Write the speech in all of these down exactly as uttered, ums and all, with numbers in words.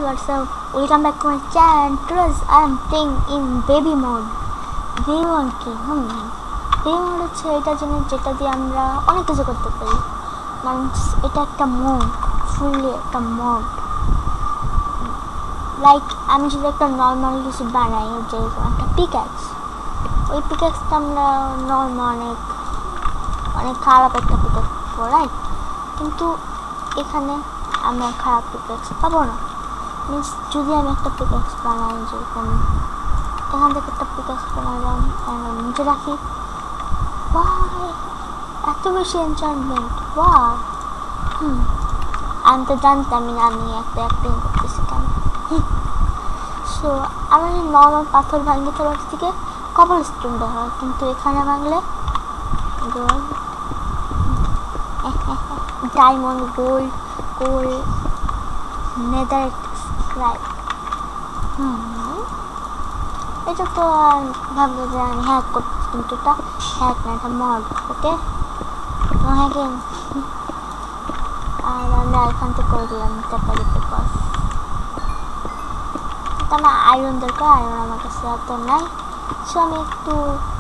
what's up? Welcome back to my channel. Today I am playing in baby mode. Baby mode কি? হুম baby mode হচ্ছে এটা জিনিস যেটা দিয়ে আমরা অনেক কিছু করতে পারি। মানে এটা একটা মোড, ফুললি একটা মোড। লাইক আমি যদি একটা নর্মাল কিছু বানাই, যে একটা পিকঅ্যাক্স, ওই পিকঅ্যাক্সটা আমরা নর্মাল অনেক অনেক খারাপ একটা পিকঅ্যাক্স রাইট, কিন্তু এখানে আমরা খারাপ পিকঅ্যাক্স পাবো না। মিনস যদি আমি একটা পিকঅ্যাক্স বানাই, যেরকম এখান থেকে একটা পিকঅ্যাক্স বানালাম, নিচে রাখি, বাহ এত বেশি এনচান্টমেন্ট, বাহ। হুম আমি তো জানতামই না আমি একটা অ্যাক্টিং করতেছি কেন। সো আমরা যদি নর্মাল পাথর ভাঙলে তার থেকে কবল স্টোন দেওয়া হয়, কিন্তু এখানে ভাঙলে diamond, gold, gold, nether scribe. হুম এটা তো ভাবলো যে আমি হ্যাক করছি, কিন্তু এটা হ্যাক না, এটা মড। ওকে হ্যাকিং। আর আমরা এখান থেকে করে দিলাম নিতে পারি বিকজ এটা আমার আয়রন দরকার, আয়রন আমার কাছে এত নাই। সো আমি একটু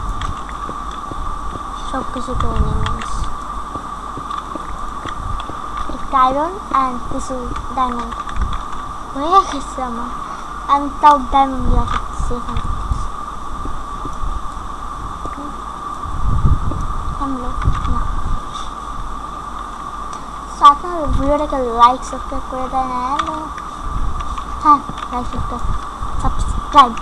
সব কিছু করে নিই, মিনস একটা আয়রন অ্যান্ড কিছু ডায়মন্ড হয়ে গেছে আমার। আমি তাও ডায়মন্ড দিয়ে করতেছি এখান থেকে। থামলো না। সো আপনার ভিডিওটাকে লাইক সাবস্ক্রাইব করে দেন। হ্যালো হ্যাঁ লাইক সাবস্ক্রাইব।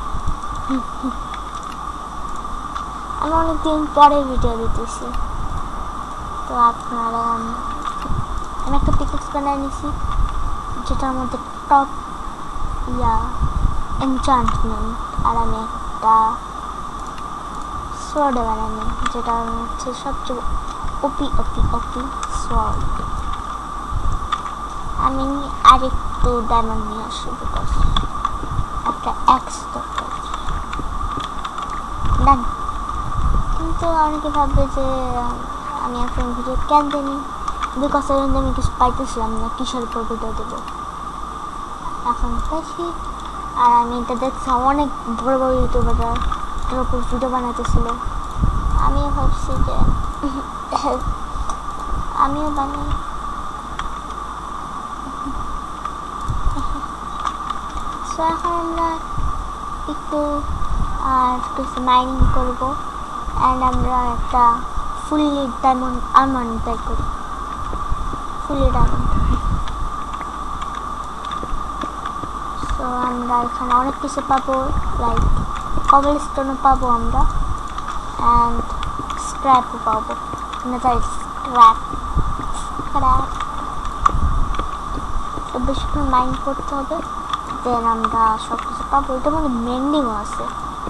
আমি অনেকদিন পরে ভিডিও দিতেছি, তো আপনারা আমি একটা পিকঅ্যাক্স বানিয়ে নিয়েছি যেটার মধ্যে টপ ইয়া এনচান্টমেন্ট, আর আমি একটা সোয়ার্ড বানিয়ে নিই যেটা হচ্ছে সবচেয়ে ওপি ওপি ওপি সোয়ার্ড। আমি আরেকটু ডায়মন্ড নিয়ে আসি বিকজ একটা অ্যাক্স দরকার। ডান। কিন্তু অনেকে ভাববে যে আমি এখন ভিডিও কেন দিইনি, বিকজ এর মধ্যে আমি কিছু পাইতেছিলাম না, কিসের উপর ভিডিও দেবো। এখন পাইছি, আর আমি এটা দেখছিলাম অনেক বড় বড় ইউটিউবাররা এর উপর ভিডিও বানাতেছিল। আমিও ভাবছি যে আমিও বানাই। সো এখন আমরা একটু আর কিছু মাইনিং করবো, অ্যান্ড আমরা একটা ফুললি ডায়মন্ড আর্মার ট্রাই করি। Fully diamond. সো আমরা এখানে অনেক কিছু পাবো, লাইক কবল স্টোনও পাবো আমরা, অ্যান্ড স্ক্র্যাপও পাবো। নেদার স্ক্র্যাপ স্ক্র্যাপ তো বেশিক্ষণ মাইন্ড করতে হবে, দেন আমরা সব কিছু পাবো। এটা মানে মেন্ডিংও আছে,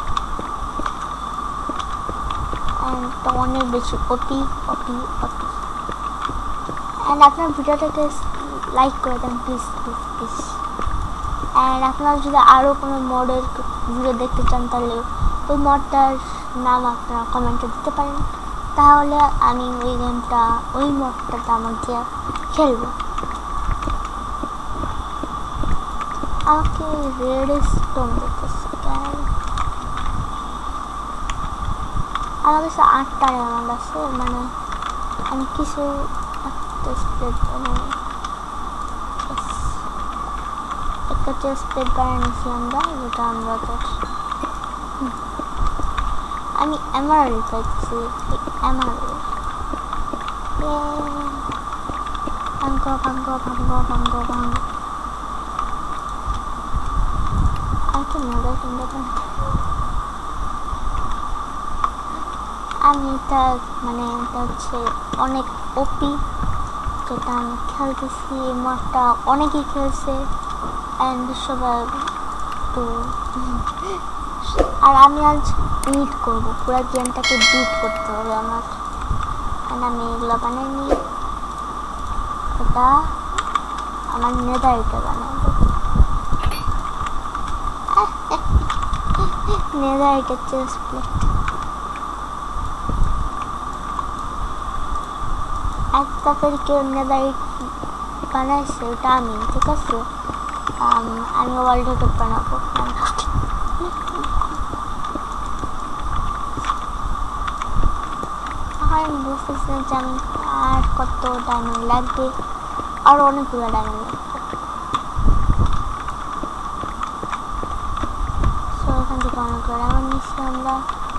অ্যান্ড তো অনেক বেশি অতি অতি অতি। অ্যান্ড আপনার ভিডিওটাকে লাইক করে দেন প্লিজ প্লিজ প্লিজ। অ্যান্ড আপনারা যদি আরও কোনো মডের ভিডিও দেখতে চান, তাহলে ওই মডটার নাম আপনারা কমেন্টে দিতে পারেন, তাহলে আমি ওই গেমটা ওই মডটাতে আমাকে খেলবো। আমাকে রেড স্টোন দিতেছে কেন? আমার কাছে আটটা ডায়মন্ড আছে, মানে আমি কিছু একটা স্প্রেড বানাই, একটা চেস্ট প্লেট বানিয়ে নিয়েছি আমরা, যেটা আমরা আমি এমারাল্ড পাচ্ছি। এমারাল্ড ভাঙ্গ ভাঙ্গ ভাঙ্গ ভাঙ্গ ভাঙ্গ। আর কি মজা সুন্দর। আমি এটা মানে এটা হচ্ছে অনেক ওপি, যেটা আমি খেলতেছি। মডটা অনেকেই খেলছে, অ্যান্ড সবাই তো। আর আমি আজ বিট করবো, পুরো গেমটাকে বিট করতে হবে আমার। অ্যান্ড আমি এগুলো বানাই নি, এটা আমার নেদারিটা বানাবো। নেদারিটা চেস্ট প্লেট একটা করে কেউ নেদারিট বানাইছে, ওটা আমি, ঠিক আছে। আমি ওয়ার্ল্ড রেকর্ড বানাবো। আমি বুঝতেছি না যে আমি আর কত ডায়মন্ড লাগবে, আর অনেকগুলো ডায়মন্ড লাগবে। সো এখান থেকে অনেকগুলো ডায়মন্ড নিচ্ছি আমরা,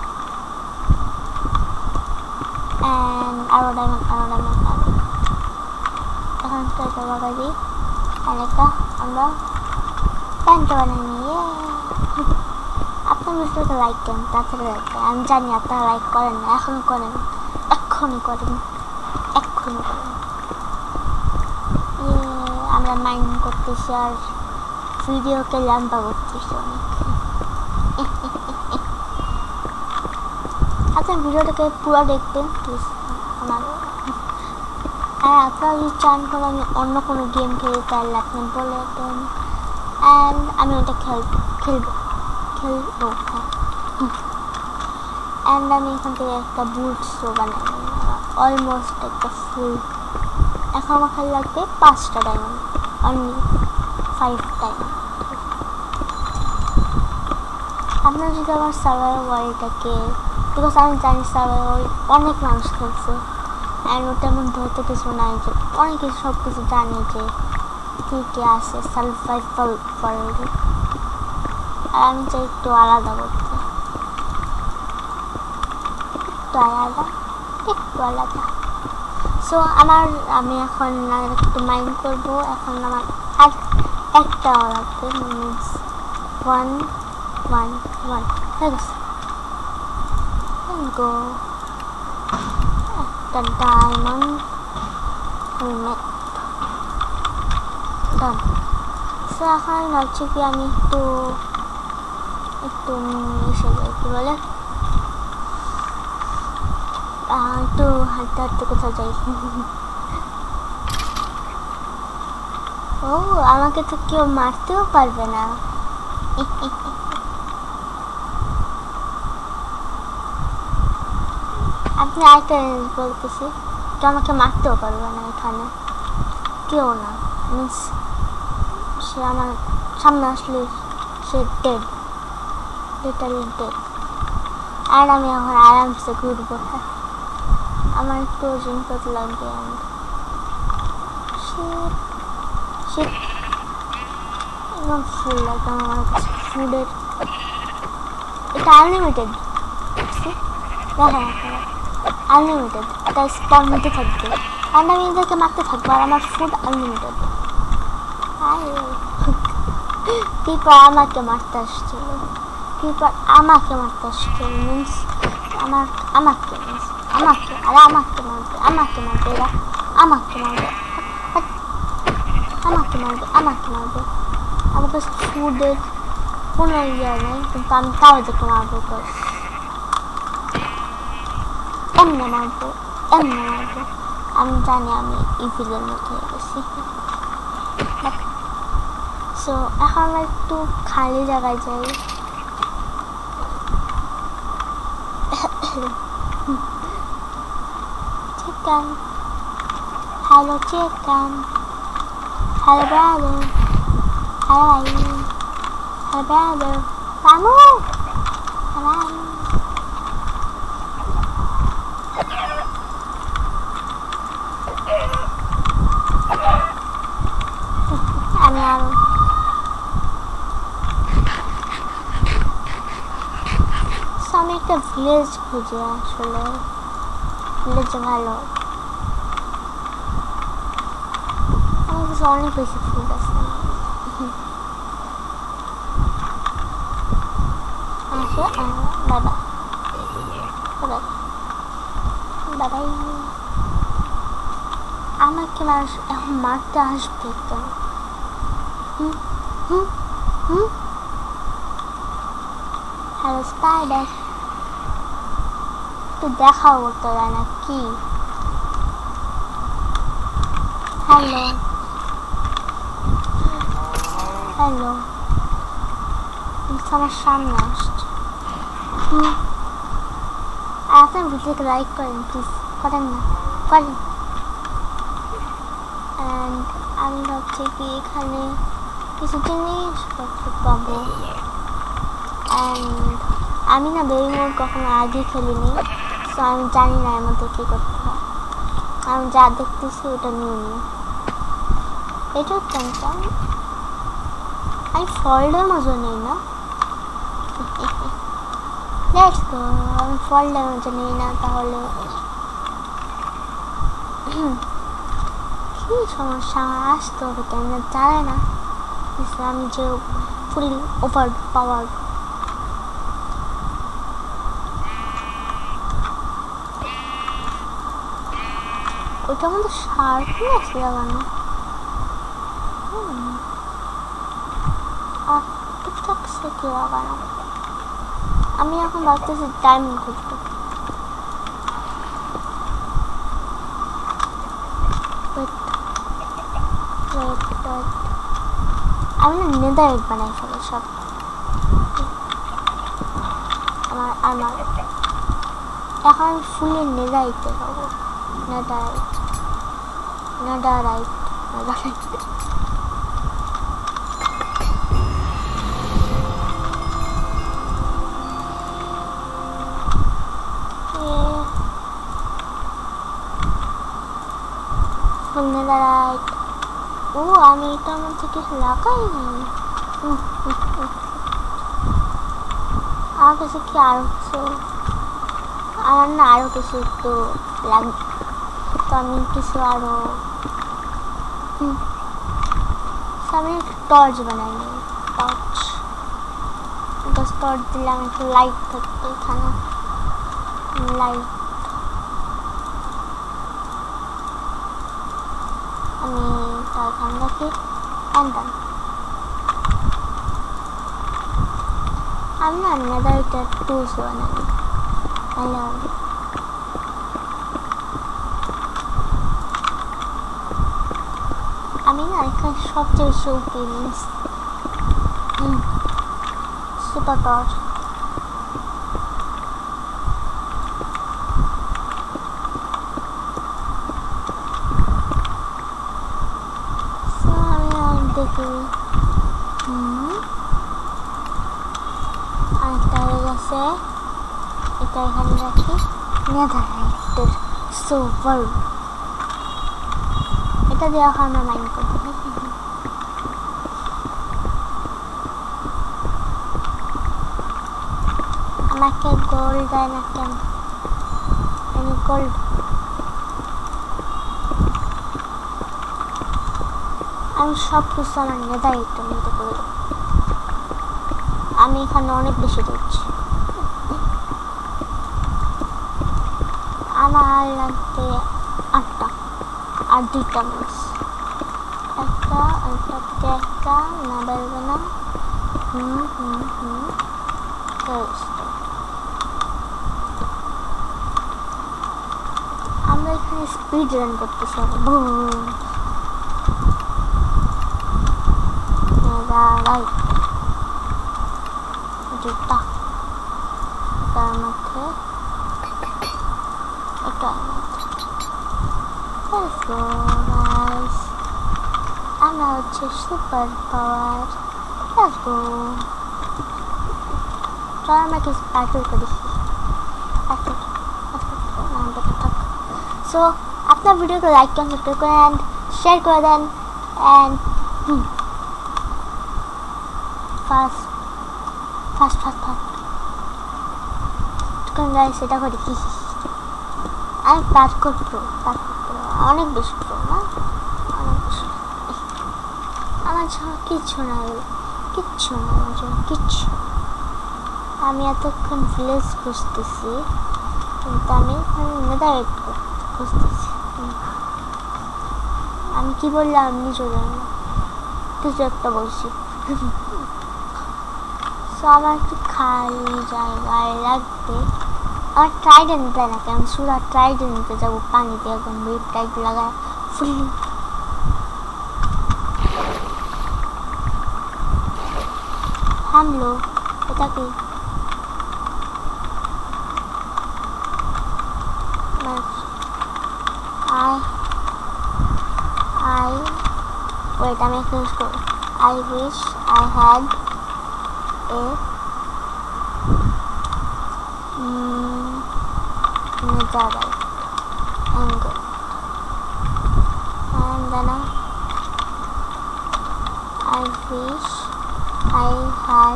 অ্যান্ড আরও ডায়মন্ড আরও ডায়মন্ড আরও এখন তো এটা লাগাই দিই, আর একটা আমরা প্যান্টটা বানিয়ে নিয়ে আপনার ভিডিওটা লাইক করেন, তাড়াতাড়ি লাইক করেন। আমি জানি আপনারা লাইক করেন না, এখন করেন, এক্ষুনি করেন, এক্ষুনি করেন। ইয়ে আমরা মাইন্ড করতেছি আর ভিডিওকে লম্বা করতেছি অনেক। আপনার ভিডিওটাকে পুরো দেখবেন প্লিজ আমার। আর আপনারা যদি চান করে আমি অন্য কোনো গেম খেলি তাহলে আপনি বলে দেন, অ্যান্ড আমি ওটা খেল খেলবো খেলবো হ্যাঁ। অ্যান্ড আমি এখান থেকে একটা বুটসও বানাই, অলমোস্ট একটা ফুল। এখন আমার খালি লাগবে পাঁচটা ডায়মন্ড, অনলি ফাইভ ডায়মন্ড। আপনারা যদি আমার সার্ভাইভার ওয়ার্ল্ডটাকে, বিকজ আমি জানি সার্ভাইভার ওয়ার্ল্ড অনেক মানুষ খেলছে, অ্যান্ড ওটার মধ্যে হয়তো কিছু নাই যে অনেক কিছু সব কিছু জানি যে কী কী আছে সার্ভাইভাল ওয়ার্ল্ডে। আর আমি চাই একটু আলাদা করতে, একটু আলাদা একটু আলাদা। সো আমার আমি এখন একটু মাইন্ড করবো। এখন আমার আর একটা লাগবে, means one one one go একটা ডায়মন্ড ম্যাপ ডান। সো এখন আমি ভাবছি কি আমি একটু একটু এসে যাই, কি বলে একটু হাঁটতে হাঁটতে কোথাও যাই। ও আমাকে তো কেউ মারতেও পারবে না। আপনি আরেকটা জিনিস বলতেছি, কেউ আমাকে মারতেও পারবে না এখানে, কেউ না, মিনস সে আমার সামনে আসলে সে ডেড, লিটারলি ডেড। আর আমি এখন আরামসে ঘুরবো। হ্যাঁ আমার একটু ওজন করতে লাগবে, একদম ফুল একদম আমার কাছে ফুডের। এটা আনলিমিটেড, দেখেন আপনারা আনলিমিটেড, এটা স্পন হতে থাকবে আর আমি এদেরকে মারতে থাকবো, আর আমার ফুড আনলিমিটেড। কিপার আমাকে মারতে আসছিল, কিপার আমাকে মারতে আসছিল, মিনস আমার আমাকে মিনস আমাকে আর আমাকে মারবে, আমাকে মারবে, এরা আমাকে মারবে, আমাকে মারবে, আমাকে মারবে। আমার কাছে ফুডের কোনো ইয়ে নেই, কিন্তু আমি তাও দেখে মারবো, এমনি মারবো এমনি মারবো। আমি জানি আমি ইভিলের মধ্যে হয়ে গেছি। সো এখন আমরা একটু খালি জায়গায় যাই। Chicken, hello chicken, hello brother, hello ভাই, হ্যালো ব্রাদার, রামু, হ্যালো। আমি আরো আমি একটা ভিলেজ খুঁজি, আসলে ভিলেজে ভালো, আমার কাছে অনেক বেশি ফুড আছে। বাবা বাবাই আমাকে মানুষ এখন মারতে আসবে তো। হুম হুম হুম হ্যালো স্পাইডার, একটু দেখাও করতে যায় না কি? হ্যালো হ্যালো আমার সামনে আসছে। হুম আর আপনার ভিডিওকে লাইক করেন প্লিজ, করেন না করেন। অ্যান্ড আমি ভাবছি কি এখানে কিছু জিনিসপত্র পাবো। অ্যান্ড আমি না বেবি মোড কখনো আগে খেলিনি, সো আমি জানি না এর মধ্যে কী করতে হয়। আমি যা দেখতেছি ওটা নিয়ে নিই। এটাও জানতাম আমি ফল্ডের মজা নেই না। লেটস গো, আমি ফল্ডের মজা নেই না তাহলে কি সমস্যা? আমার আসতে হবে কেন জানে না আমি যে ফুল ওভার পাওয়ার। ওইটা আমাদের শার্পনেস লাগানো। আর টুকটাক সে কি লাগানো। আমি এখন ভাবতেছি ডায়মন্ড খুঁজতে। আমি না নেদারেট বানাই ফেলি সব আমার আমার। এখন আমি ফুলে নেদারিতে খাবো। Netherite netherite netherite full netherite. ও আমি এটার মধ্যে কিছু লাগাই নি। আমার কাছে কি আরো কিছু, আমার না আরো কিছু একটু লাগবে, তো আমি কিছু আরো আমি টর্চ বানাই নি। টর্চ টর্চ দিলাম একটু লাইট থাকতো এখানে। লাইট আমি তার এখানে রাখি। আমি না নেদারটা টুলস বানাই ভালো। আমি না এখানে সবচেয়ে বেশি উপরে সুপার টর্চ। দেখি আরেকটা হয়ে গেছে, এটা এখানে রাখি। নেদাররাইটের সুপার, এটা দিয়ে আমরা মাইন্ড করবো। আমাকে গোল্ড দেয় না কেন? আমি গোল্ড আমি সব কিছু আমার নেদাররাইটের মধ্যে করে দেবো। আমি এখানে অনেক বেশি দিচ্ছি। আমার লাগবে আটটা আর দুইটা মাছ। একটা একটা থেকে একটা না বেরোবে না। হুম হুম হুম আমরা এখানে স্পিড রান করতেছি। রাইট দুটা তার মধ্যে এটা আমরা হচ্ছে সুপার পাওয়ার। চল আমাকে প্যাকেট করেছি। সো আপনার ভিডিওকে লাইক করেন, সাবস্ক্রাইব করেন, শেয়ার করে দেন। And fast fast fast fast guys এটা করি কি আমি পাস করবো পাস করবো অনেক বেশি করবো না, অনেক বেশি। আমার ছাড়া কিচ্ছু নাই, কিচ্ছু না আমার জন্য কিচ্ছু। আমি এতক্ষণ ভিলেজ খুঁজতেছি কিন্তু আমি নেদাররাইট খুঁজতেছি। আমি কি বললাম আমি নিজেও জানি না, কিছু একটা বলছি। সো আমার একটু খালি জায়গায় লাগবে। আমার ট্রাইডেন্ট দেয় না কেন? সুরা ট্রাইডেন্ট নিতে যাবো পানিতে একদম ওয়েব টাইপ লাগায় ফুল। থামলো এটা কি? আই আই ওয়েট আমি একটা ইউজ করবো। I wish I had a mm, netherite angle, and then I, I wish I had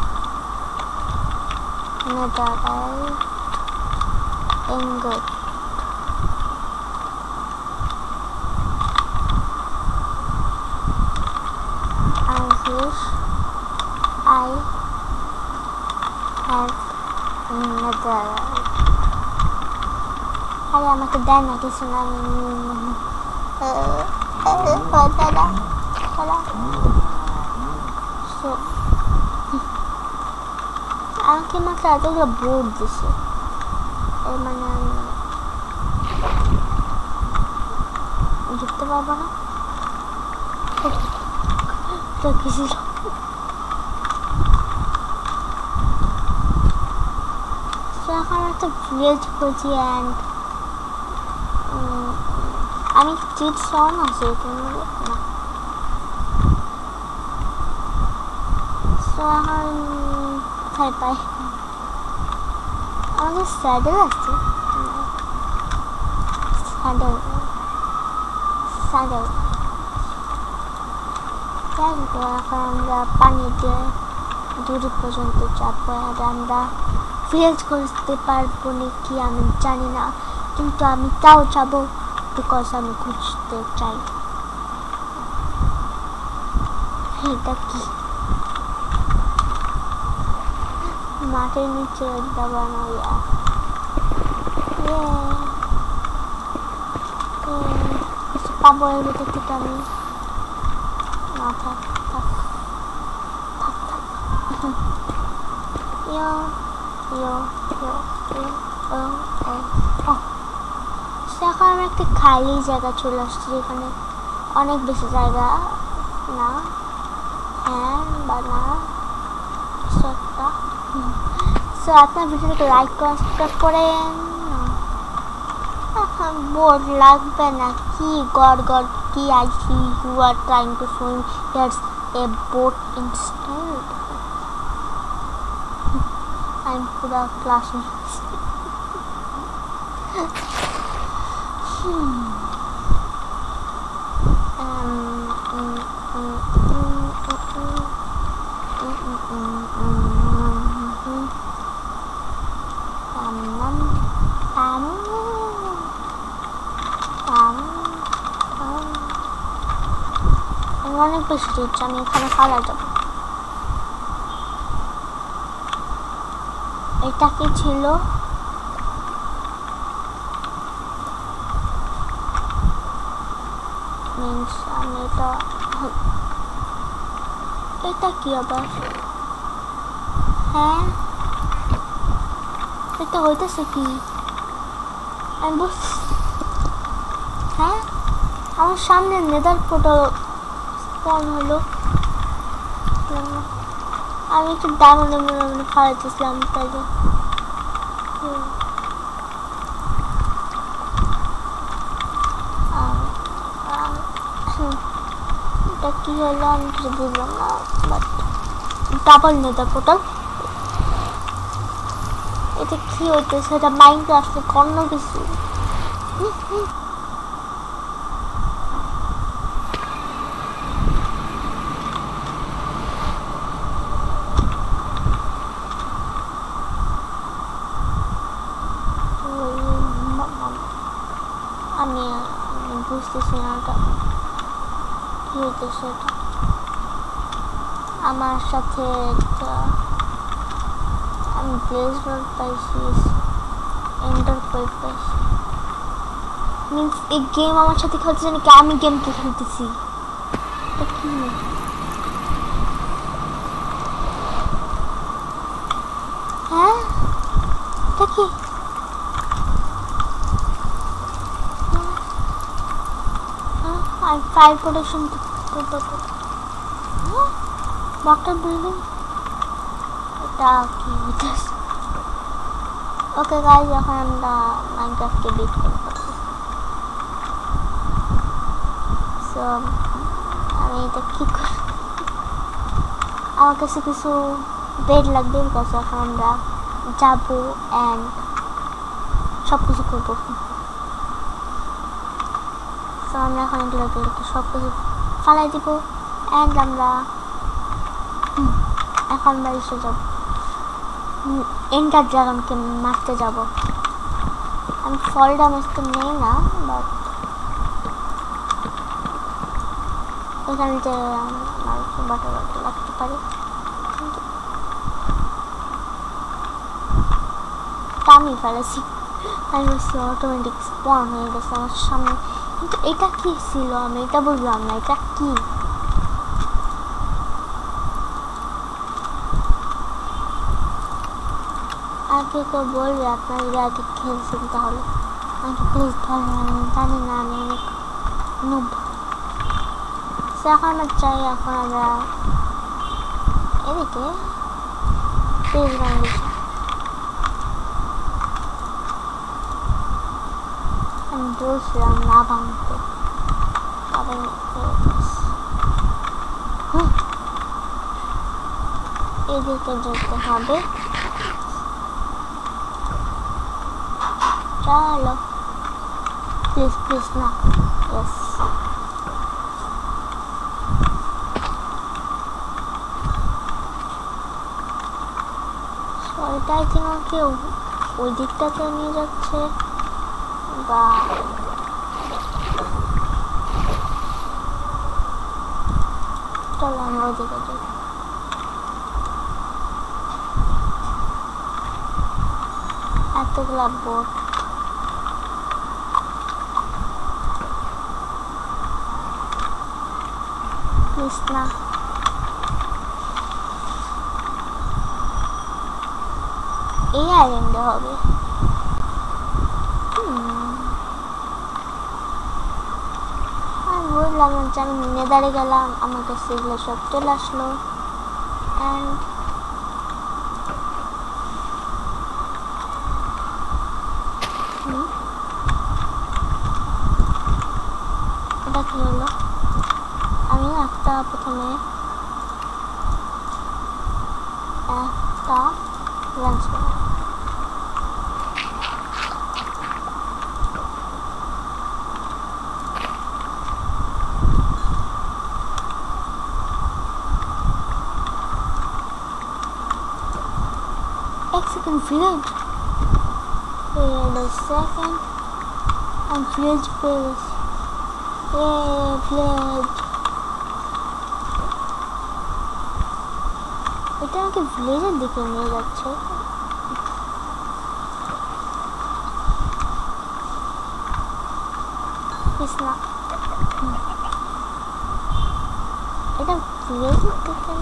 netherite ingot. I wish I have netherite. আরে আমাকে দেয় না কিছু না, দাদা সো আমাকে মাত্র এতগুলো বোর্ড দিছে, এর মানে আমি জিততে পারবো না তো কিছু। এখন একটা ভিলেজ খুঁজি অ্যান্ড আমি চিট সন আছে এখানে না, সো এখন কোথায় পাই? আমাদের স্যাডেল আছে, স্যাডেল স্যাডেল এখন আমরা পানি দিয়ে দূর পর্যন্ত যাবো, আর আমরা ভিলেজ খুঁজতে পারবো নাকি আমি জানি না, কিন্তু আমি তাও যাবো বিকজ আমি খুঁজতে চাই। এটা কি মাটির নিচে দাবানো? পাবো এর ভিতর থেকে আমি না থাক থাক থাক থাক ইয়ো ইয়ো ইয়ো ইয়ো ও এখন আমি একটা খালি জায়গা চলে আসছি যেখানে অনেক বেশি জায়গা না, হ্যাঁ বা না একটা। সো আপনার ভিডিওটাকে লাইক সাবস্ক্রাইব করেন, বোর্ড লাগবে না কি গড গড কি I see you are trying to show here's a boat installed. আমি পুরো ক্লাস অনেক বেশি দিচ্ছে, আমি এখানে খাওয়া যাবো। এটা কি ছিল? মিন্স আমি এটা এটা কি আবার? হ্যাঁ এটা হইতেছে কি আমি বুঝ, হ্যাঁ আমার সামনে নেদার পোর্টাল স্পন হলো। আমি একটু ডায়মন্ড মনে মনে ফাড়াইতেছিলাম, তাই যে এটা কি হলো আমি কিছু বুঝলাম না, বাট ডাবল নেদার পোর্টাল। এটা কি হইতেছে? এটা মাইনক্রাফটে অন্য কিছু। আমি বুঝতেছি না এটা কি হইতেছে। আমার সাথে একটা আমি ব্লেজ রড পাইছি, এন্ডার পাইপ পাইছি, মিন্স এই গেম আমার সাথে খেলতেছে নাকি আমি গেমকে খেলতেছি? এটা কি? হ্যাঁ এটা কি? ফায়ার প্রোটেকশন ওয়াটার বিল্ডিং, এটা কি? ওকে গাইস, এখন আমরা মাইনক্রাফটকে বিট করব। সো আমি এটা কি করব? আমার কাছে কিছু বেড লাগবে, বিকজ এখন আমরা যাবো অ্যান্ড সব কিছু করবো। তো আমরা এখন এগুলোকে সব কিছু ফালাই দিব অ্যান্ড আমরা এখন বাড়িতে যাব, এন্টার ড্রাগনকে মারতে যাব। আমি ফল ড্যামেজ তো নেই না, বাট এখানে যে আমার বাটার বাটার লাগতে পারে, কিন্তু আমি ফেলেছি, আমি বলছি অটোমেটিক স্পন হয়ে গেছে আমার সামনে। কিন্তু এটা কি ছিল আমি এটা বুঝলাম না, এটা কি? আগে কেউ বলবে আপনারা আগে খেলছেন তাহলে আমাকে প্লিজ বলেন, আমি জানি না, আমি অনেক নুব। এখন আমরা চাই, এখন আমরা এদিকে প্লিজ ভাঙবি, আমি বলছিলাম না ভাঙতে, তবে এদিকে যেতে হবে। চলো প্লিজ প্লিজ না, ইয়েস। এটা আই থিঙ্ক আমাকে ওই দিকটাতে নিয়ে যাচ্ছে, বা চলো আমরা ওদিকে যাই। এতগুলা বোট, প্লিজ না। এই আইল্যান্ডে হবে। আমি বললাম যে আমি নেদারে গেলাম, আমার কাছে এগুলো সব চলে আসলো অ্যান্ড এটা কি হলো? আমি একটা প্রথমে একটা লাঞ্চ করলাম, এক second village, wait a second, I'm village base, yay village। এটা আমাকে ভিলেজের দিকে নিয়ে যাচ্ছে, না এটা ভিলেজের দিকে।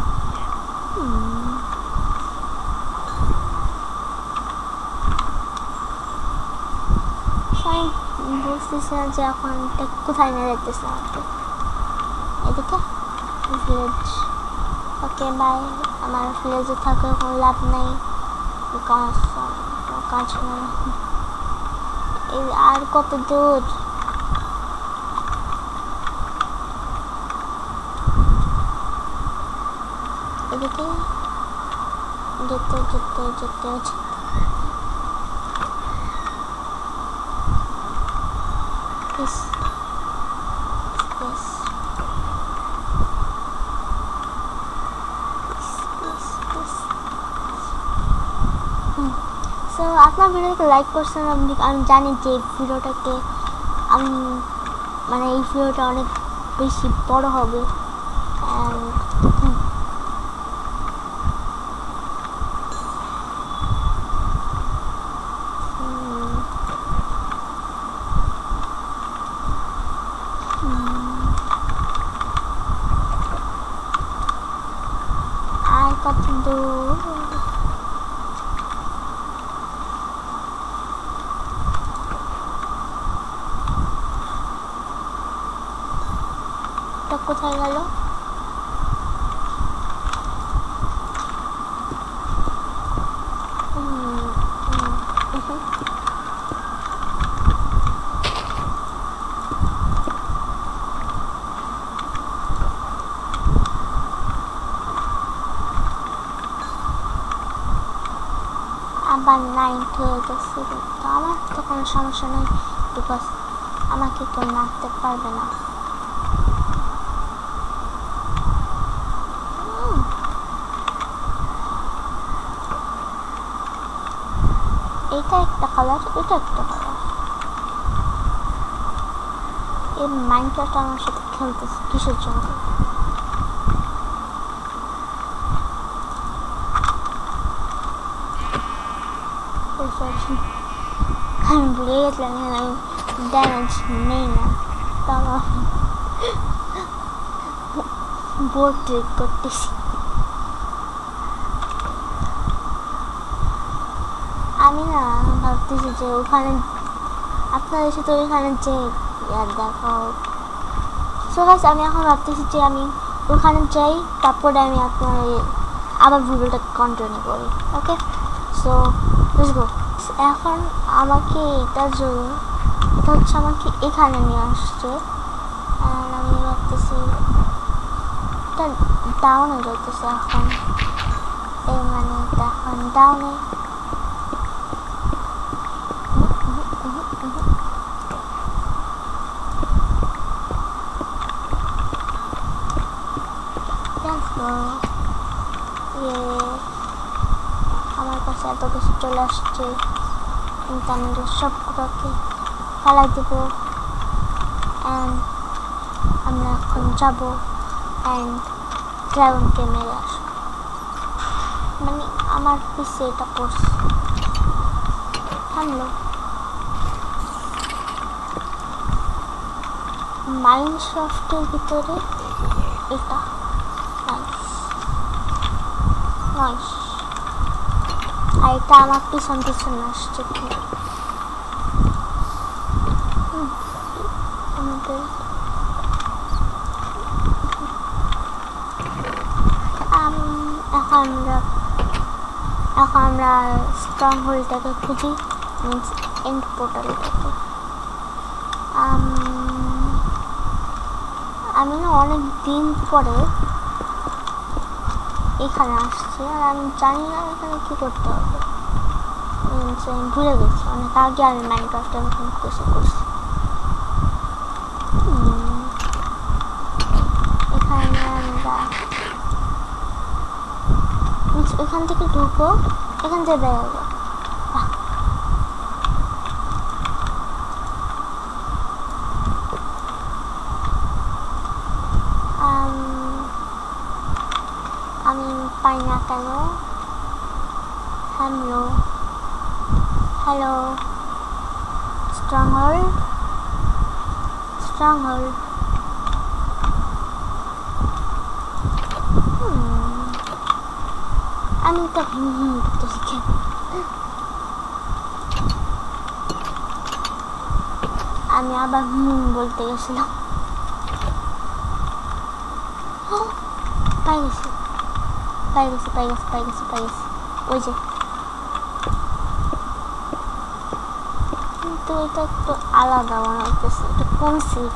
বুঝতেছি না যে এখন কোথায় নিয়ে যেতেছে আমাকে, এদিকে ভিলেজ। ওকে বাই, আমার ভিলেজে থাকার কোনো লাভ নেই, বিকজ কাজ নেই। আর কত দূর? এদিকে যেতে যেতে যেতে Yes. Yes. Yes. Yes. Hmm. So আপনার ভিডিওটাকে লাইক করছেন, আমি আমি জানি যে ভিডিওটাকে আমি মানে এই ভিডিওটা অনেক বেশি বড় হবে and কোথায় গেল? আবার নাইট হয়ে গেছে, তো আমার তো কোনো সমস্যা নেই, বিকজ আমাকে কেউ মারতে পারবে না। এটা একটা কালার, এটা একটা কালার। এই মাইনক্রাফট আমার সাথে খেলতেছে কিসের জন্য? আমি ভুলে গেছিলাম আমি ড্যামেজ নেই না, তাও বোর্ড ট্রিক করতেছি। আমি না ভাবতেছি যে ওখানে আপনাদের সাথে ওইখানে যে দেখো, সো গাইস আমি এখন ভাবতেছি যে আমি ওখানে যাই, তারপরে আমি আপনার আবার ভিডিওটা কন্টিনিউ করি। Okay, so let's go. এখন আমাকে এটার জন্য, এটা হচ্ছে আমাকে এখানে নিয়ে আসছে, আর আমি ভাবতেছি এটা ডাউনে যাইতেছে এখন, এই মানে এখন ডাউনে। আমার কাছে এত কিছু চলে আসছে, কিন্তু আমি সবগুলোকে ফেলাই দেব। অ্যান্ড আমরা এখন যাব অ্যান্ড ড্রাগনকে মেরে আসবো। মানে আমার পিছে এটা পড়ছে, থামলো। মাইনক্রাফটের ভিতরে এটা নাইস নাইস, আর এটা আমার পিছন পিছন আসছে। আমাদের এখন আমরা এখন আমরা স্ট্রং হোল্ডটাকে খুঁজি, মিনস এন্ড পোর্টালটাকে। আমি না অনেক দিন পরে এখানে আসছি, আর আমি জানি না এখানে কী করতে হবে, আমি ভুলে গেছি। অনেক আগে আমি মাইনক্রাফটে এরকম কিছু করছি। এখানে আমরা এখান থেকে ঢুকবো, এখান থেকে বেরোবো। আমি পাই না কেন? Hello hello stronghold stronghold আমি তো হুম হুম করতেছি কেন? আমি আবার হুম বলতে গেছিলাম। পাই গেছি পাই গেছি পাই গেছি পাই গেছি পাই গেছি ওই যে, কিন্তু এটা একটু আলাদা মনে হচ্ছে। এটা কোন seat?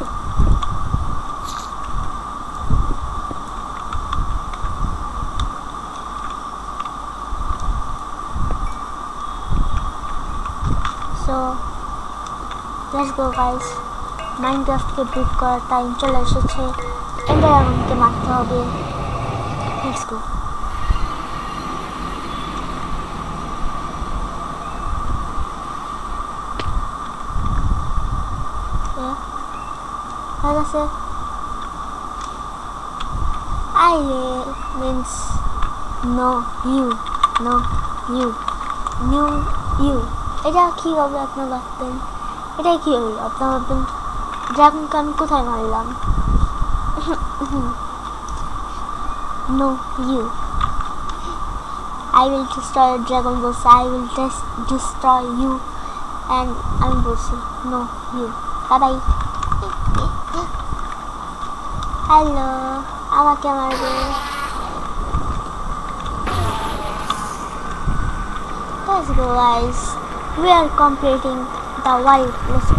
So let's go guys, মাইনক্রাফটকে বিট করার টাইম চলে এসেছে। এন্ডার ড্রাগনকে মারতে হবে। Let's go. হয়ে গেছে। I means no you know you new you. এটা কী হবে আপনার ভাবতেন? এটাই কী হলো আপনার ভাবতেন? ড্রাগনকে আমি কোথায় মারলাম? No you. I will destroy a dragon বলছে, I will des- destroy you, and আমি বলছি no you. Bye bye. Hello, আমাকে মারবে। Let's go guys, we are completing the wild lesson.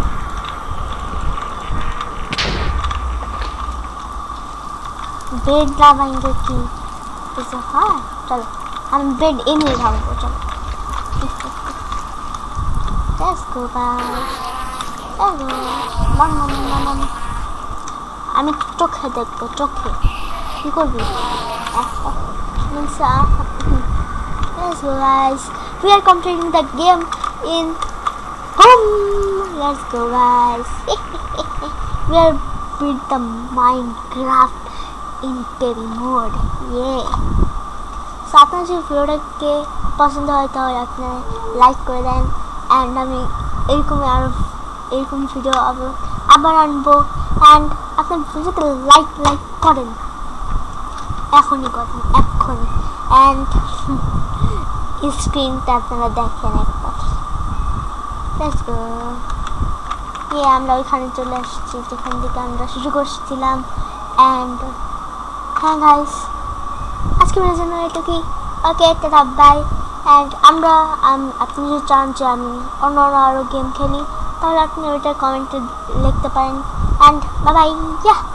Bed लावाएंगे कि इसे? हाँ चलो हम बेड इन ही भागो। चलो Let's go guys. Let's go. Bam bam bam bam. আমি চোখে দেখবো চোখে কি করবি Let's go guys. We are completing the game in home. Let's go guys. We are with the Minecraft in baby mode. Yeah. So আপনার যদি ভিডিওটাকে পছন্দ হয় তাহলে আপনি লাইক করে দেন অ্যান্ড আমি এরকম আরো এরকম ভিডিও আবার আনবো অ্যান্ড আপনার ভিডিওতে লাইক লাইক করেন এখনই করেন এখনই অ্যান্ড স্ক্রিনটা আপনারা দেখেন একবার Let's go. Yeah, আমরা ওইখানে চলে আসছি যেখান থেকে আমরা শুরু করছিলাম অ্যান্ড হ্যাঁ গাইস আজকে ভিডিওর জন্য এটুকুই ওকে টাটা বাই অ্যান্ড আমরা আপনি যদি চান যে আমি অন্য অন্য আরও গেম খেলি তাহলে আপনি ওইটা কমেন্টে লিখতে পারেন অ্যান্ড বাই বাই ইয়া